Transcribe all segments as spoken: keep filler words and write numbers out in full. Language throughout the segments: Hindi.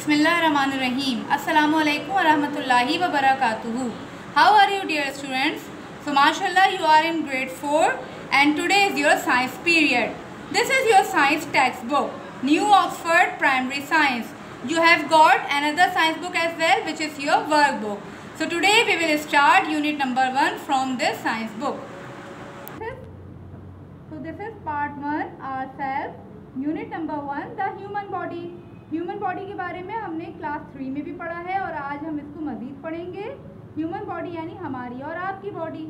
Bismillahirrahmanirrahim. Assalamu alaikum wa rahmatullahi wa barakatuhu. How are you, dear students? So mashallah, you are in grade four and today is your science period. This is your science textbook, New Oxford Primary Science. You have got another science book as well, which is your workbook. So today we will start unit number one from this science book. So this is part one, ourselves. Unit number one, the human body. Human body के बारे में हमने क्लास थ्री में भी पढ़ा है और आज हम इसको मज़ीद पढ़ेंगे। ह्यूमन बॉडी यानी हमारी और आपकी बॉडी।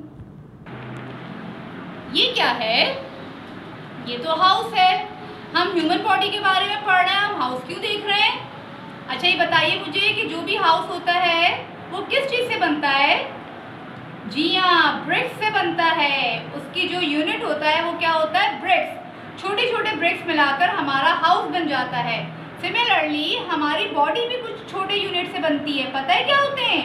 ये क्या है? ये तो हाउस है। हम ह्यूमन बॉडी के बारे में पढ़ रहे हैं, हम हाउस क्यों देख रहे हैं? अच्छा ये बताइए मुझे कि जो भी हाउस होता है वो किस चीज़ से बनता है? जी हाँ, ब्रिक्स से बनता है। उसकी जो यूनिट होता है वो क्या होता है? ब्रिक्स। छोटे छोटे ब्रिक्स मिलाकर हमारा हाउस बन जाता है। सिमिलरली हमारी बॉडी भी कुछ छोटे यूनिट से बनती है। पता है क्या होते हैं?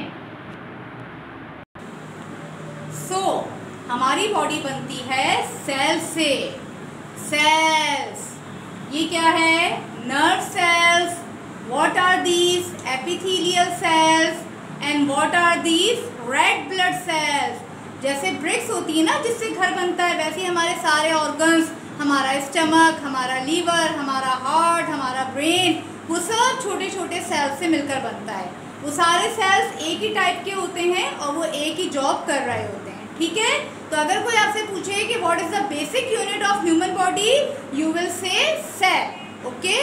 सो so, हमारी बॉडी बनती है सेल से। सेल्स, ये क्या है? Nerve cells. What are these? Epithelial cells. And what are these? Red blood cells. जैसे ब्रिक्स होती है ना जिससे घर बनता है, वैसे हमारे सारे ऑर्गन्स, हमारा स्टमक, हमारा लीवर, हमारा हार्ट, हमारा ब्रेन, वो सब छोटे छोटे सेल्स से मिलकर बनता है। वो सारे सेल्स एक ही टाइप के होते हैं और वो एक ही जॉब कर रहे होते हैं। ठीक है, तो अगर कोई आपसे पूछे कि what is the basic unit of human body, you will say cell. Okay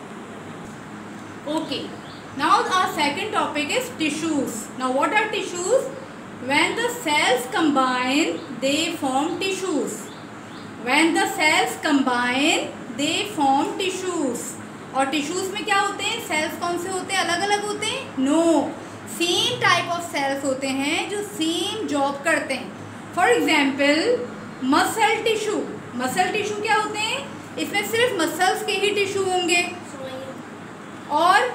okay now our second topic is tissues. Now what are tissues? When the cells combine they form tissues. When the cells combine, they form tissues. और टिश्यूज में क्या होते हैं? सेल्स कौन से होते हैं? अलग अलग होते हैं? No, same type of cells होते हैं जो सेम जॉब करते हैं। For example muscle tissue. Muscle tissue क्या होते हैं? इसमें सिर्फ मसल्स के ही टिश्यू होंगे। और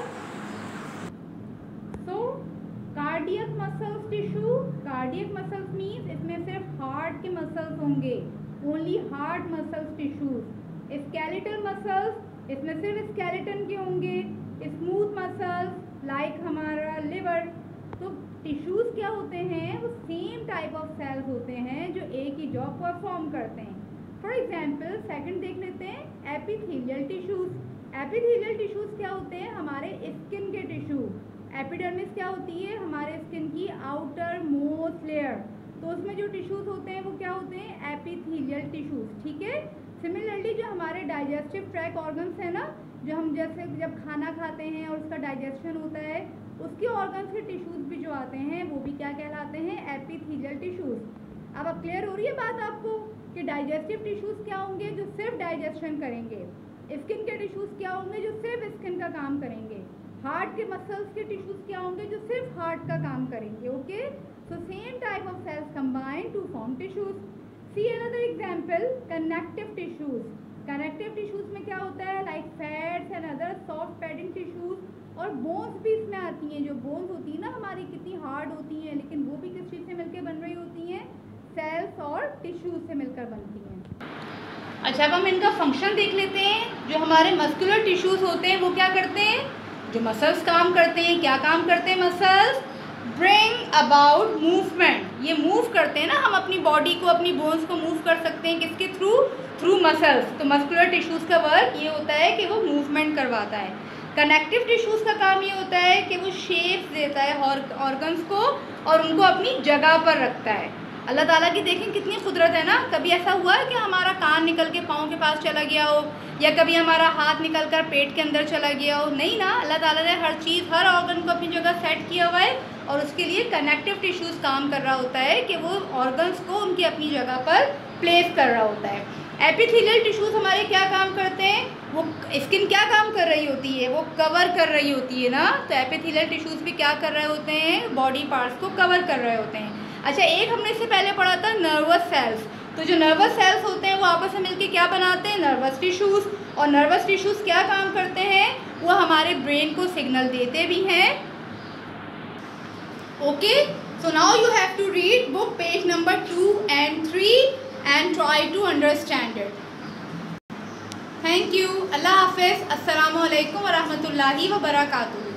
तो cardiac muscles tissue. Cardiac muscles means इसमें सिर्फ हार्ट के मसल्स होंगे। Only heart muscles tissues. Skeletal muscles, इसमें सिर्फ स्केलेटन के होंगे। स्मूथ मसल्स लाइक हमारा लिवर। तो टिश्यूज क्या होते हैं? वो सेम टाइप ऑफ सेल्स होते हैं जो एक ही जॉब परफॉर्म करते हैं। फॉर एग्जाम्पल सेकंड देख लेते हैं, एपिथेलियल टिश्यूज। एपिथेलियल टिश्यूज क्या होते हैं? हमारे स्किन के टिश्यू। एपिडर्मिस क्या होती है? हमारे स्किन की आउटर मोस्ट लेयर। तो उसमें जो टिश्यूज होते हैं वो क्या होते हैं? Epithelial tissues. ठीक है, सिमिलरली जो हमारे डाइजेस्टिव ट्रैक ऑर्गन्स है ना, जो हम जैसे जब खाना खाते हैं और उसका डाइजेशन होता है, उसके ऑर्गन्स के टिश्यूज भी जो आते हैं वो भी क्या कहलाते हैं? Epithelial tissues. अब अब क्लियर हो रही है बात आपको कि डाइजेस्टिव टिश्यूज क्या होंगे? जो सिर्फ डाइजेशन करेंगे। स्किन के टिश्यूज क्या होंगे? जो सिर्फ स्किन का काम करेंगे। हार्ट के मसल्स के टिश्यूज क्या होंगे? जो सिर्फ हार्ट का काम करेंगे। Okay, so same type of cells combine to form tissues. See another example, connective tissues. Connective tissues में क्या होता है? Like fats and other soft padding tissues. और bones भी इसमें आती हैं। जो bones होती है ना हमारी, कितनी hard होती हैं, लेकिन वो भी किस चीज़ से मिलकर बन रही होती हैं? cells और tissues से मिलकर बनती हैं। अच्छा अब हम इनका फंक्शन देख लेते हैं। जो हमारे मस्कुलर टिश्यूज होते हैं वो क्या करते हैं? जो मसल्स काम करते हैं, क्या काम करते हैं मसल्स? Bring about movement. ये मूव करते हैं ना, हम अपनी बॉडी को, अपनी बोन्स को मूव कर सकते हैं किसके थ्रू? Through muscles. तो मस्कुलर टिश्यूज़ का वर्क ये होता है कि वो मूवमेंट करवाता है। कनेक्टिव टिश्यूज़ का काम ये होता है कि वो शेप्स देता है ऑर्गन्स को और उनको अपनी जगह पर रखता है। अल्लाह ताला की देखें कितनी कुदरत है ना। कभी ऐसा हुआ है कि हमारा कान निकल के पाँव के पास चला गया हो, या कभी हमारा हाथ निकल कर पेट के अंदर चला गया हो? नहीं ना, अल्लाह ताला ने हर चीज़, हर ऑर्गन को अपनी जगह सेट किया हुआ है और उसके लिए कनेक्टिव टिश्यूज़ काम कर रहा होता है कि वो ऑर्गन्स को उनकी अपनी जगह पर प्लेस कर रहा होता है। एपिथेलियल टिश्यूज़ हमारे क्या काम करते हैं? वो स्किन क्या काम कर रही होती है? वो कवर कर रही होती है ना। तो एपिथेलियल टिश्यूज़ भी क्या कर रहे होते हैं? बॉडी पार्ट्स को कवर कर रहे होते हैं। अच्छा एक हमने इससे पहले पढ़ा था नर्वस सेल्स। तो जो नर्वस सेल्स होते हैं वो आपस में मिलकर क्या बनाते हैं? Nervous tissues. और नर्वस टिश्यूज़ क्या काम करते हैं? वो हमारे ब्रेन को सिग्नल देते भी हैं। Okay, so now you have to read book page number two and three and try to understand it. Thank you. अल्लाह हाफिज़। अस्सलामु अलैकुम व रहमतुल्लाहि व बरकातुहू।